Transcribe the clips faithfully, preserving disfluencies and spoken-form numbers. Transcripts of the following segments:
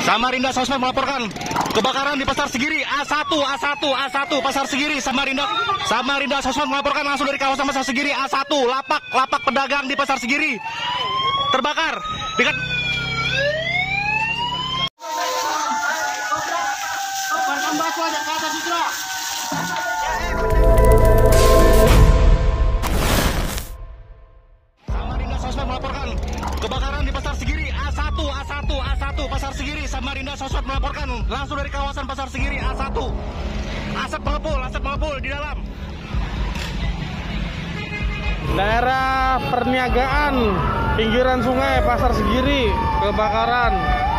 Samarinda Sosmed melaporkan kebakaran di Pasar Segiri A satu, A satu, A satu, Pasar Segiri. Samarinda Samarinda Sosmed melaporkan langsung dari kawasan Pasar Segiri A satu, lapak lapak pedagang di Pasar Segiri terbakar. Dekat Samarinda Sosmed melaporkan kebakaran di Pasar Segiri A satu, A satu, A satu, Pasar Segiri. Samarinda Sosmed melaporkan langsung dari kawasan Pasar Segiri A satu. Asap mengepul, asap mengepul di dalam. Daerah perniagaan pinggiran sungai Pasar Segiri kebakaran.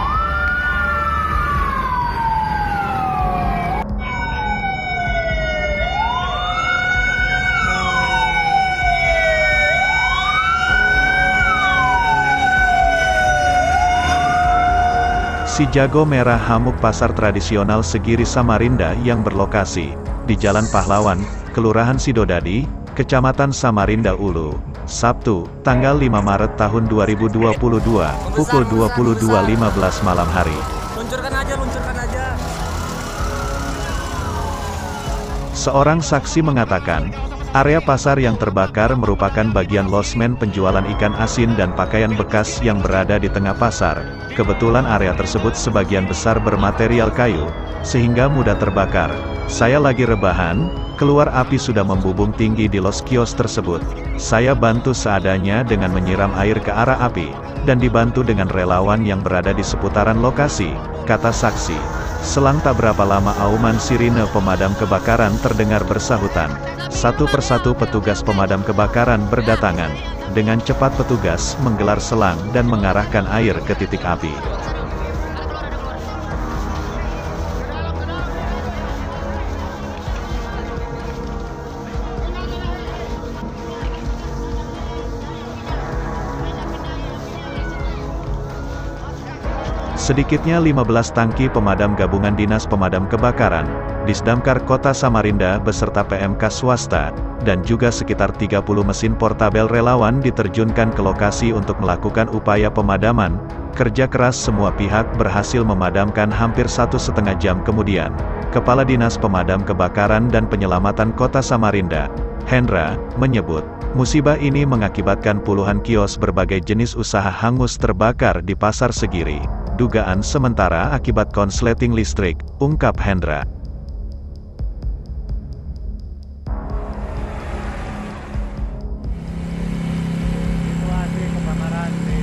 Si jago merah hamuk pasar tradisional Segiri Samarinda yang berlokasi di Jalan Pahlawan, Kelurahan Sidodadi, Kecamatan Samarinda Ulu, Sabtu, tanggal lima Maret tahun dua ribu dua puluh dua, pukul dua puluh dua lima belas malam hari. Luncurkan aja, luncurkan aja. Seorang saksi mengatakan, area pasar yang terbakar merupakan bagian losmen penjualan ikan asin dan pakaian bekas yang berada di tengah pasar. Kebetulan area tersebut sebagian besar bermaterial kayu, sehingga mudah terbakar. Saya lagi rebahan, keluar api sudah membubung tinggi di los kios tersebut. Saya bantu seadanya dengan menyiram air ke arah api, dan dibantu dengan relawan yang berada di seputaran lokasi, kata saksi. Selang tak berapa lama auman sirine pemadam kebakaran terdengar bersahutan. Satu persatu petugas pemadam kebakaran berdatangan. Dengan cepat petugas menggelar selang dan mengarahkan air ke titik api. Sedikitnya lima belas tangki pemadam gabungan Dinas Pemadam Kebakaran, Disdamkar Kota Samarinda beserta P M K swasta, dan juga sekitar tiga puluh mesin portabel relawan diterjunkan ke lokasi untuk melakukan upaya pemadaman. Kerja keras semua pihak berhasil memadamkan hampir satu setengah jam kemudian. Kepala Dinas Pemadam Kebakaran dan Penyelamatan Kota Samarinda, Hendra, menyebut, musibah ini mengakibatkan puluhan kios berbagai jenis usaha hangus terbakar di Pasar Segiri. Dugaan sementara akibat konsleting listrik, ungkap Hendra. Situasi kebakaran di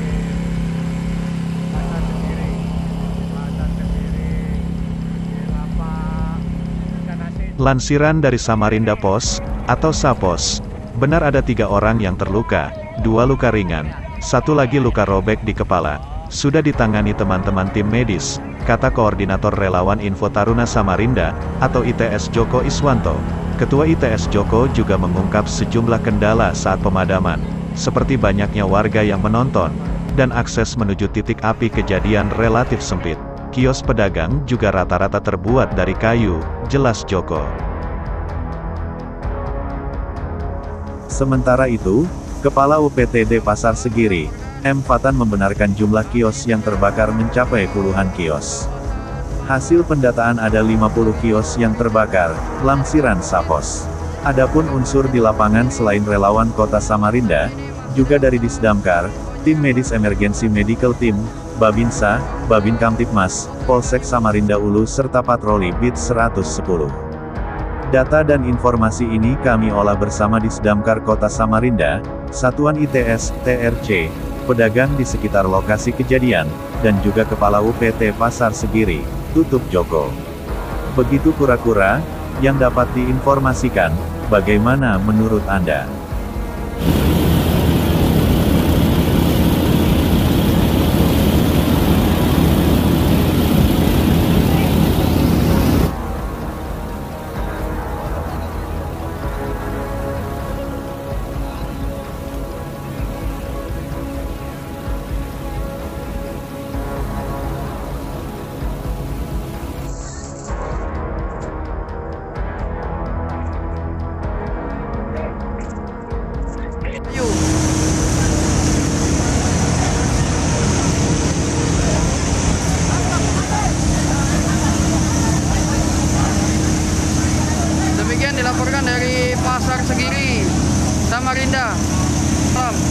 Pasar Segiri, Pasar Segiri, di lapak ikan asin. Lansiran dari Samarinda Pos, atau Sapos, benar ada tiga orang yang terluka, dua luka ringan, satu lagi luka robek di kepala. Sudah ditangani teman-teman tim medis, kata Koordinator Relawan Info Taruna Samarinda, atau I T S Joko Iswanto. Ketua I T S Joko juga mengungkap sejumlah kendala saat pemadaman, seperti banyaknya warga yang menonton, dan akses menuju titik api kejadian relatif sempit. Kios pedagang juga rata-rata terbuat dari kayu, jelas Joko. Sementara itu, Kepala U P T D Pasar Segiri, M. Fatan membenarkan jumlah kios yang terbakar mencapai puluhan kios. Hasil pendataan ada lima puluh kios yang terbakar, lamsiran Sapos. Adapun unsur di lapangan selain relawan Kota Samarinda, juga dari Disdamkar, tim medis emergency medical team, Babinsa, Babin Kamtipmas, Polsek Samarinda Ulu serta patroli B I T seratus sepuluh. Data dan informasi ini kami olah bersama Disdamkar Kota Samarinda, Satuan I T S, T R C, pedagang di sekitar lokasi kejadian, dan juga Kepala U P T Pasar Segiri, tutup Joko. Begitu kura-kura, yang dapat diinformasikan, bagaimana menurut Anda? dilaporkan dari Pasar Segiri, Samarinda. Salam.